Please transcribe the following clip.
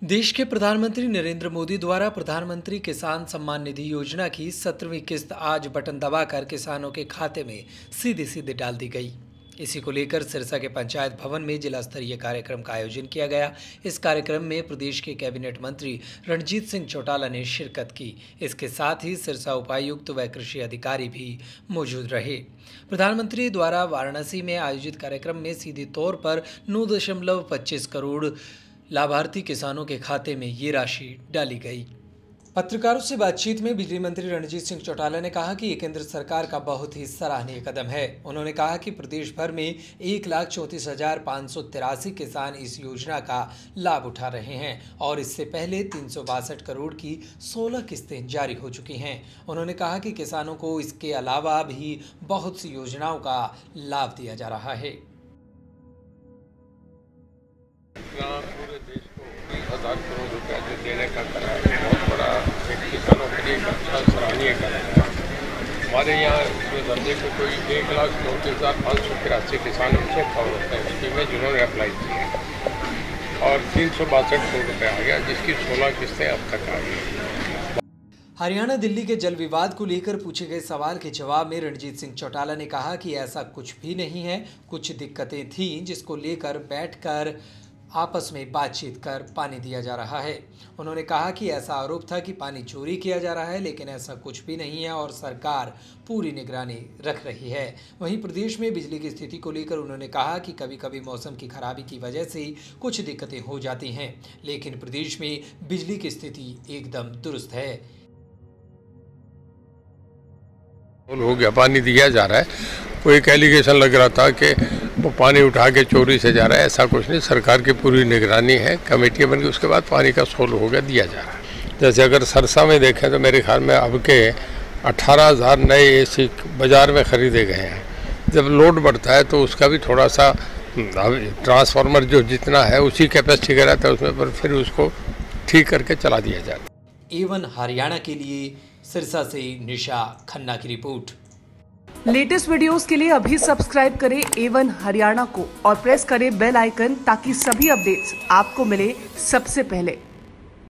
देश के प्रधानमंत्री नरेंद्र मोदी द्वारा प्रधानमंत्री किसान सम्मान निधि योजना की 17वीं किस्त आज बटन दबाकर किसानों के खाते में सीधे सीधे डाल दी गई। इसी को लेकर सिरसा के पंचायत भवन में जिला स्तरीय कार्यक्रम का आयोजन किया गया। इस कार्यक्रम में प्रदेश के कैबिनेट मंत्री रणजीत सिंह चौटाला ने शिरकत की। इसके साथ ही सिरसा उपायुक्त व कृषि अधिकारी भी मौजूद रहे। प्रधानमंत्री द्वारा वाराणसी में आयोजित कार्यक्रम में सीधे तौर पर 9.25 करोड़ लाभार्थी किसानों के खाते में ये राशि डाली गई। पत्रकारों से बातचीत में बिजली मंत्री रणजीत सिंह चौटाला ने कहा कि ये केंद्र सरकार का बहुत ही सराहनीय कदम है। उन्होंने कहा कि प्रदेश भर में 1,34,583 किसान इस योजना का लाभ उठा रहे हैं और इससे पहले 362 करोड़ की 16 किस्तें जारी हो चुकी हैं। उन्होंने कहा कि किसानों को इसके अलावा भी बहुत सी योजनाओं का लाभ दिया जा रहा है। पूरे देश को 20,000 करोड़ रुपया जो देने का करा है, बहुत बड़ा एक किसानों के लिए अच्छा सराहनीय करा है। हमारे यहाँ जो धंधे को कोई 1,34,583 किसान से कवर होता है स्कीम में जिन्होंने अप्लाई किया और 362 करोड़ रुपये आ गया, जिसकी 16 किस्तें अब तक आ गई। हरियाणा दिल्ली के जल विवाद को लेकर पूछे गए सवाल के जवाब में रणजीत सिंह चौटाला ने कहा कि ऐसा कुछ भी नहीं है। कुछ दिक्कतें थीं जिसको लेकर बैठकर आपस में बातचीत कर पानी दिया जा रहा है। उन्होंने कहा कि ऐसा आरोप था कि पानी चोरी किया जा रहा है, लेकिन ऐसा कुछ भी नहीं है और सरकार पूरी निगरानी रख रही है। वहीं प्रदेश में बिजली की स्थिति को लेकर उन्होंने कहा कि कभी कभी मौसम की खराबी की वजह से कुछ दिक्कतें हो जाती हैं, लेकिन प्रदेश में बिजली की स्थिति एकदम दुरुस्त है। हो गया, पानी दिया जा रहा है। वो एक एलिगेशन लग रहा था कि वो पानी उठा के चोरी से जा रहा है, ऐसा कुछ नहीं। सरकार की पूरी निगरानी है, कमेटी बन गई, उसके बाद पानी का सोल हो गया, दिया जा रहा है। जैसे अगर सरसा में देखें तो मेरे ख्याल में अब के 18,000 नए एसी बाज़ार में ख़रीदे गए हैं। जब लोड बढ़ता है तो उसका भी थोड़ा सा ट्रांसफार्मर जो जितना है उसी कैपेसिटी का रहता है उसमें, पर फिर उसको ठीक करके चला दिया जाता है। A1 हरियाणा के लिए सिरसा से निशा खन्ना की रिपोर्ट। लेटेस्ट वीडियोस के लिए अभी सब्सक्राइब करें A1 हरियाणा को और प्रेस करें बेल आइकन ताकि सभी अपडेट्स आपको मिले सबसे पहले।